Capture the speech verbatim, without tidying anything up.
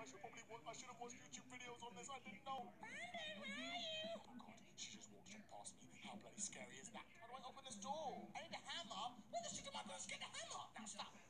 should probably watch, I should have watched YouTube videos on this. I didn't know. Brandon, where are you? Oh my god, she just walked straight past me. How bloody scary is that? How do I open this door? I need a hammer. Where the shit am I going to get the hammer? Now stop.